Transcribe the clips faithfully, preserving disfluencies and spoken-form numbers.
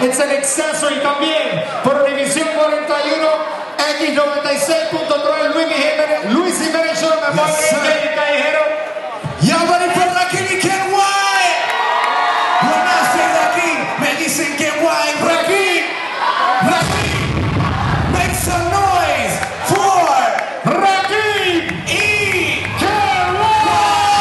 It's an accessory también por Univisión cuarenta y uno, X noventa y seis punto tres, Luis Jiménez, Luis Jiménez, yo me voy a Callejero. Y'all ready for Rakim y Ken White? Yo nací de aquí, me dicen Ken White. Rakim, Rakim, make some noise for Rakim y Ken White.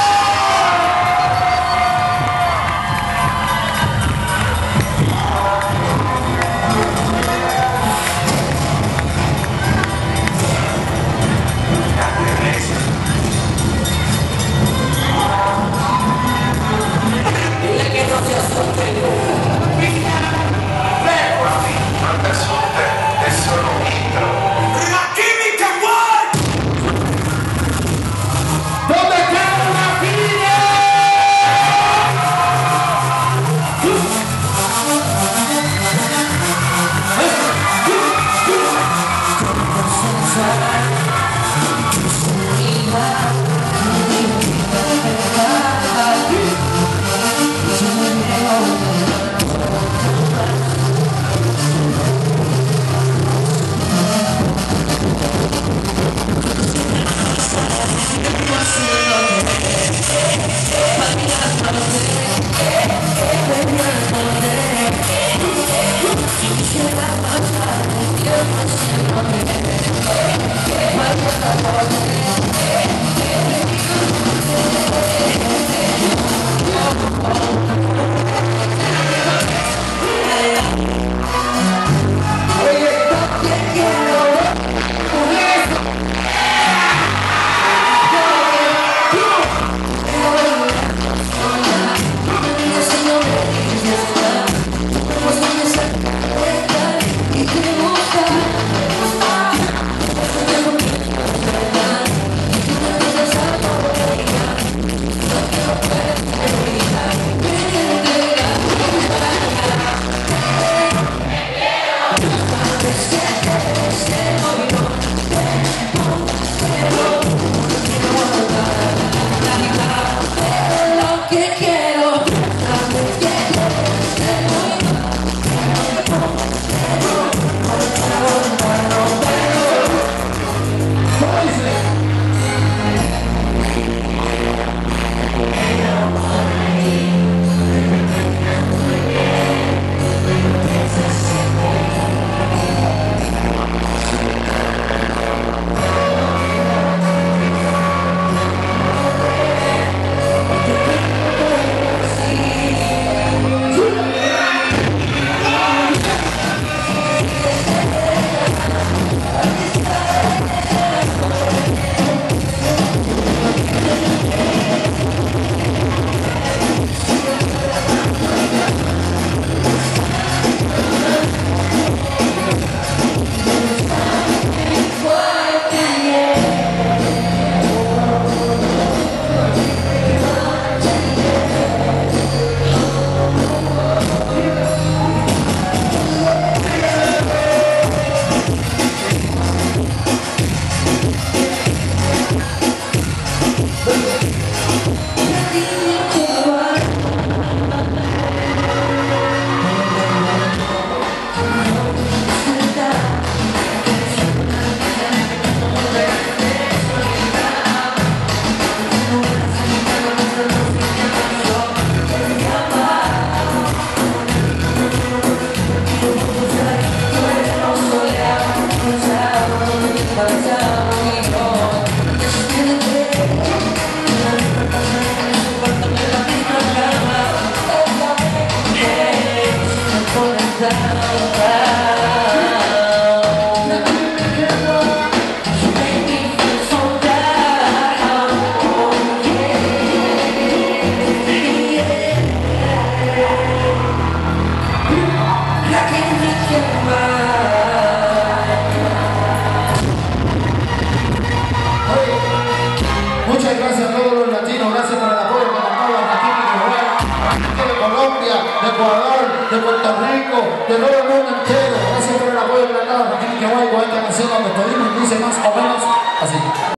Muchas gracias a todos los latinos, gracias por el apoyo que nos da Rakim y Ken White, de Colombia, de Ecuador, de Puerto Rico, de todo el mundo entero. Gracias por el apoyo que nos da Rakim y Ken White con esta canción donde pedimos y dice más o menos así.